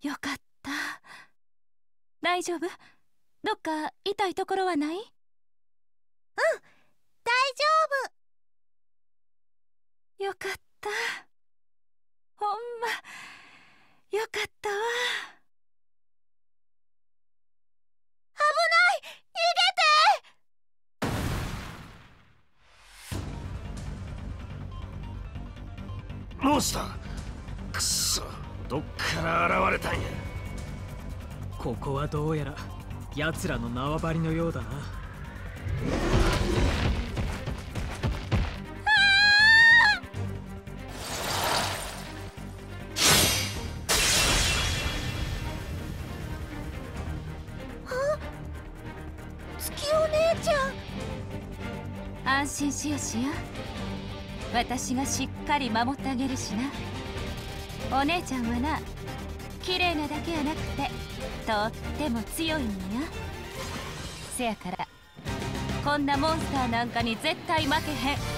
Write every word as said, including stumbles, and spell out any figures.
よかった。大丈夫？どっか痛いところはない？うん、 大丈夫。よかった。ほんまよかったわ。 危ない！ 逃げて！モンスター！くそ、どっから現れたんや。 ここはどうやら奴らの縄張りのようだな。 安心しよしよ。私がしっかり守ってあげるしな。お姉ちゃんはな、綺麗なだけやなくてとっても強いんや。せやからこんなモンスターなんかに絶対負けへん。